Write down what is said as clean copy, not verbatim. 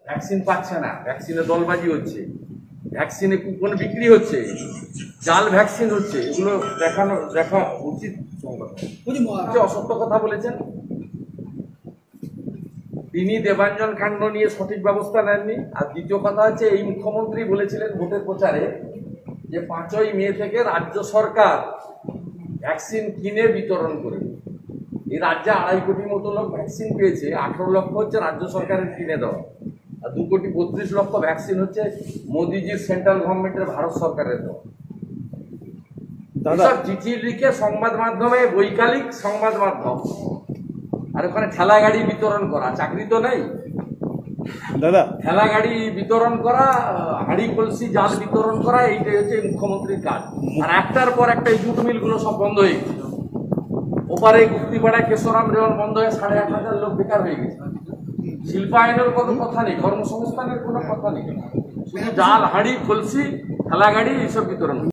Vaccine পাচ্ছে না, ভ্যাকসিনে দলবাজি হচ্ছে, ভ্যাকসিনে কুপন বিক্রি হচ্ছে, জাল ভ্যাকসিন হচ্ছে, এগুলো দেখা উচিত। অসত্য কথা বলেছেন তিনি, দেবাঞ্জন কাণ্ড নিয়ে সঠিক ব্যবস্থা নেননি। আর দ্বিতীয় কথা হচ্ছে, এই মুখ্যমন্ত্রী বলেছিলেন ভোটের প্রচারে যে 5ই মে থেকে রাজ্য সরকার ভ্যাকসিন কিনে বিতরণ করবে। এই রাজ্যে 2.5 কোটি মতো লোক ভ্যাকসিন পেয়েছে, 18 লক্ষ হচ্ছে রাজ্য সরকারের কিনে দেওয়া, আর 2,32,00,000 ভ্যাকসিন হচ্ছে মোদিজির সেন্ট্রাল গভর্নমেন্টের, ভারত সরকারের দেওয়া। দাদা চিঠি লিখে সংবাদ মাধ্যমে, বৈকালিক সংবাদ মাধ্যম, আর ওখানে ঠেলা গাড়ি বিতরণ করা, চাকরি তো নেই দাদা, ঠেলা গাড়ি বিতরণ করা, হাড়ি কলসি জাল বিতরণ করা, এইটাই হচ্ছে মুখ্যমন্ত্রীর কাজ। আর একটার পর একটা এই জুট মিলগুলো সব বন্ধ হয়ে গেছে। ওপারে গুপ্তিপাড়ায় কেশরাম রেওয়াল বন্ধ হয়ে 8,500 লোক বেকার হয়ে গেছে। শিল্পায়নের কোনো কথা নেই, কর্মসংস্থানের কোনো কথা নেই, শুধু জাল, হাড়ি, কলসি, ঠেলা গাড়ি এইসব বিতরণ।